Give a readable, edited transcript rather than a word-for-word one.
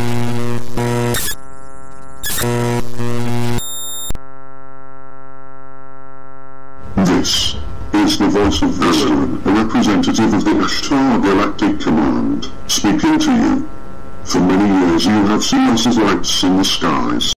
This is the voice of Veselan, a representative of the Ashtar Galactic Command, speaking to you. For many years you have seen us as lights in the skies.